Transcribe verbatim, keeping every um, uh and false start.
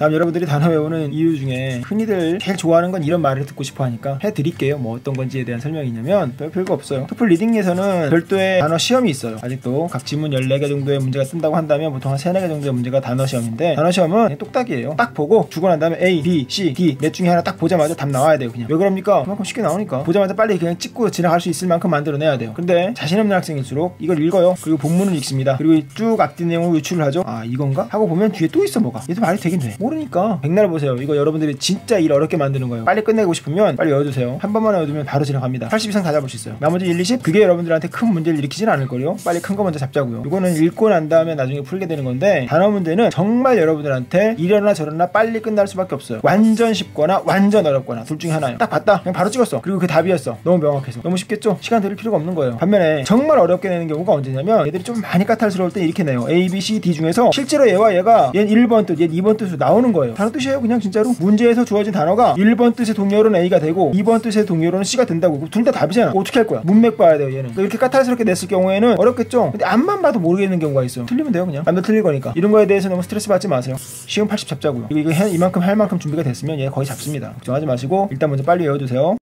다음 여러분들이 단어 외우는 이유 중에 흔히들 제일 좋아하는 건 이런 말을 듣고 싶어 하니까 해드릴게요. 뭐 어떤 건지에 대한 설명이냐면 별, 별거 없어요. 토플 리딩에서는 별도의 단어 시험이 있어요. 아직도 각 지문 열네 개 정도의 문제가 뜬다고 한다면 보통 한 세네 개 정도의 문제가 단어 시험인데, 단어 시험은 그냥 똑딱이에요. 딱 보고 주고 난 다음에 A, B, C, D 넷 중에 하나 딱 보자마자 답 나와야 돼요. 그냥 왜 그럽니까? 그만큼 쉽게 나오니까. 보자마자 빨리 그냥 찍고 지나갈 수 있을 만큼 만들어내야 돼요. 근데 자신 없는 학생일수록 이걸 읽어요. 그리고 본문을 읽습니다. 그리고 쭉 앞뒤 내용을 유출을 하죠. 아 이건가? 하고 보면 뒤에 또 있어 뭐가. 얘도 말이 되긴 돼. 모르니까. 백날 보세요. 이거 여러분들이 진짜 일 어렵게 만드는 거예요. 빨리 끝내고 싶으면 빨리 외워두세요. 한 번만 외워두면 바로 지나갑니다. 팔십 이상 다 잡을 수 있어요. 나머지 일, 이십 그게 여러분들한테 큰 문제를 일으키진 않을 거예요. 빨리 큰 거 먼저 잡자고요. 이거는 읽고 난 다음에 나중에 풀게 되는 건데, 단어 문제는 정말 여러분들한테 이러나 저러나 빨리 끝날 수밖에 없어요. 완전 쉽거나 완전 어렵거나 둘 중에 하나예요. 딱 봤다 그냥 바로 찍었어. 그리고 그 답이었어. 너무 명확해서 너무 쉽겠죠? 시간 들일 필요가 없는 거예요. 반면에 정말 어렵게 내는 경우가 언제냐면, 얘들이 좀 많이 까탈스러울 때 이렇게 내요. A, B, C, D 중에서 실제로 얘와 얘가 얘는 일 번 뜻, 얘는 이 번 뜻으로 나오는 거예요. 다른 뜻이에요. 그냥 진짜로 문제에서 주어진 단어가 일 번 뜻의 동료로는 A가 되고 이 번 뜻의 동료로는 C가 된다고. 둘 다 답이잖아. 어떻게 할 거야? 문맥 봐야 돼요. 얘는 이렇게 까탈스럽게 냈을 경우에는 어렵겠죠? 근데 앞만 봐도 모르겠는 경우가 있어. 틀리면 돼요. 그냥 남들 틀릴 거니까. 이런 거에 대해서 너무 스트레스 받지 마세요. 시험 팔십 잡자고요. 이거 이만큼 할 만큼 준비가 됐으면 얘 거의 잡습니다. 걱정하지 마시고 일단 먼저 빨리 외워두세요.